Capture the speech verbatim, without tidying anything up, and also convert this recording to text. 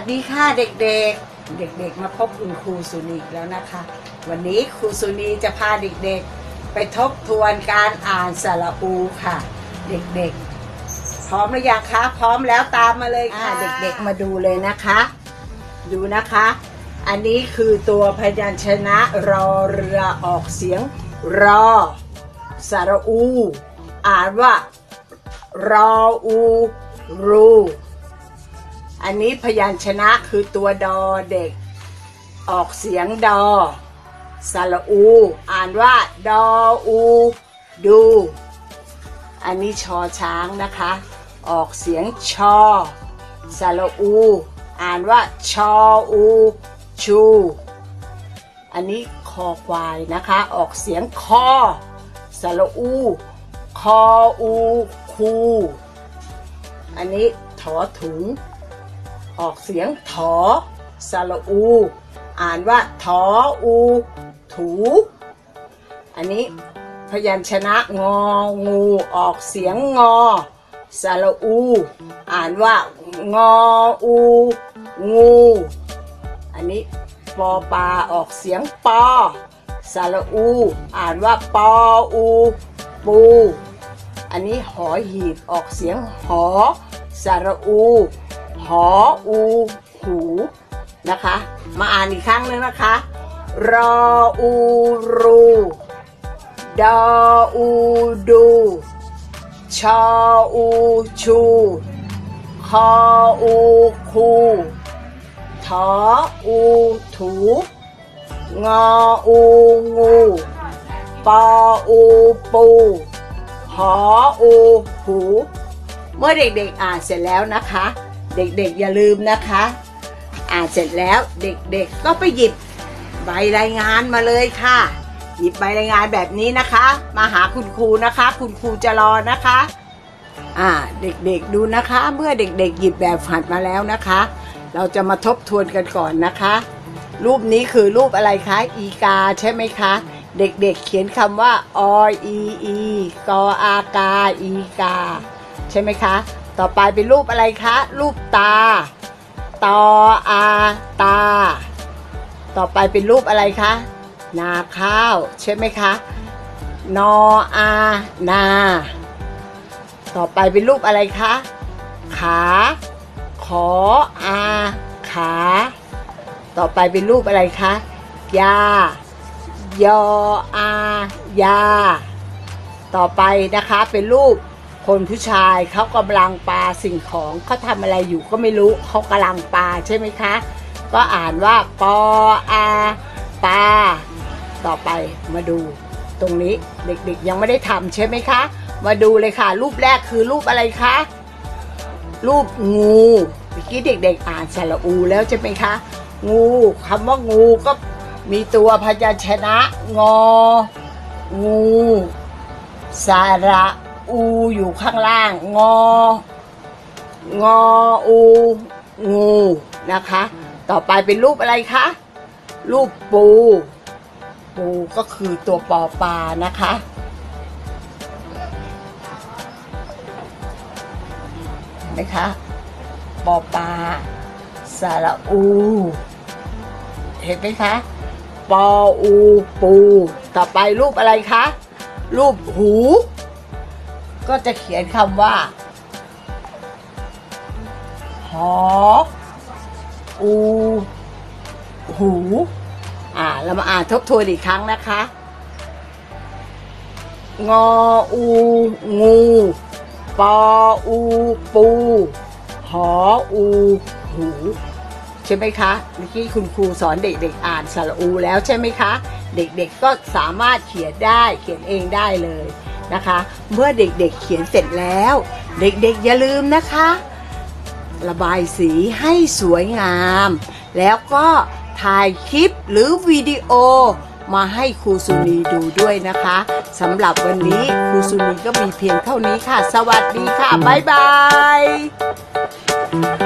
ดีค่ะเด็กๆ เด็กๆมาพบคุณครูสุนีแล้วนะคะวันนี้ครูสุนีจะพาเด็กๆไปทบทวนการอ่านสระอูค่ะเด็กๆพร้อมหรือยังคะพร้อมแล้วตามมาเลยค่ะเด็กๆมาดูเลยนะคะดูนะคะอันนี้คือตัวพยัญชนะรอเรือออกเสียงรอสระอูอ่านว่ารออูรูอันนี้พยัญชนะคือตัวดอเด็กออกเสียงดอสระอูอ่านว่าดออูดูอันนี้ชอช้างนะคะออกเสียงชอสระอูอ่านว่าชออูชูอันนี้คอควายนะคะออกเสียงคอสระอูคออูคูอันนี้ถอถุงออกเสียงถอสระอูอ่านว่าถออูถูอันนี้พยัญชนะงองูออกเสียงงอสระอูอ่านว่างออูงูอันนี้ปอปลาออกเสียงปอสระอูอ่านว่าปออูปูอันนี้หอหีบออกเสียงหอสระอูหออูหูนะคะมาอ่านอีกครั้งนึงนะคะรออูรูดออูดูชออูชูคออูคูถออูถูงออูงูปออูปูหออูหูเมื่อเด็กๆอ่านเสร็จแล้วนะคะเด็กๆอย่าลืมนะคะอ่านเสร็จแล้วเด็กๆก็ไปหยิบใบรายงานมาเลยค่ะหยิบใบรายงานแบบนี้นะคะมาหาคุณครูนะคะคุณครูจะรอนะคะอ่าเด็กๆดูนะคะเมื่อเด็กๆหยิบแบบหัดมาแล้วนะคะเราจะมาทบทวนกันก่อนนะคะรูปนี้คือรูปอะไรคะอีกาใช่ไหมคะเด็กๆ เ, เขียนคำว่าออีอีกออากาอีกาใช่ไหมคะต่อไปเป็นรูปอะไรคะรูปตาตออาตาต่อไปเป็นรูปอะไรคะนาข้าวใช่ไหมคะนออานาต่อไปเป็นรูปอะไรคะขาขออาขาต่อไปเป็นรูปอะไรคะยายออายาต่อไปนะคะเป็นรูปคนผู้ชายเขากำลังปาสิ่งของเขาทำอะไรอยู่ก็ไม่รู้เขากำลังปาใช่ไหมคะก็อ่านว่าปออาปาต่อไปมาดูตรงนี้เด็กๆยังไม่ได้ทำใช่ไหมคะมาดูเลยค่ะรูปแรกคือรูปอะไรคะรูปงูเมื่อกี้เด็กๆอ่านสระอูแล้วใช่ไหมคะงูคำว่างูก็มีตัวพยัญชนะงองูสระอูอยู่ข้างล่างงองออูงูนะคะต่อไปเป็นรูปอะไรคะรูปปูปูก็คือตัวปอปลานะคะเห็นไหมคะปอปลาสระอูเห็นไหมคะปออูปูต่อไปรูปอะไรคะรูปหูก็จะเขียนคำว่าหออูหูอ่าเรามาอ่านทบทวนอีกครั้งนะคะงออูงูปออูปูหออูหูใช่ไหมคะเมื่อกี้คุณครูสอนเด็กๆอ่านสระอูแล้วใช่ไหมคะเด็กๆก็สามารถเขียนได้เขียนเองได้เลยนะคะเมื่อเด็กๆ เ, เขียนเสร็จแล้วเด็กๆอย่าลืมนะคะระบายสีให้สวยงามแล้วก็ถ่ายคลิปหรือวิดีโอมาให้ครูสุนีดูด้วยนะคะสำหรับวันนี้ครูสุนีก็มีเพียงเท่านี้ค่ะสวัสดีค่ะบ๊ายบาย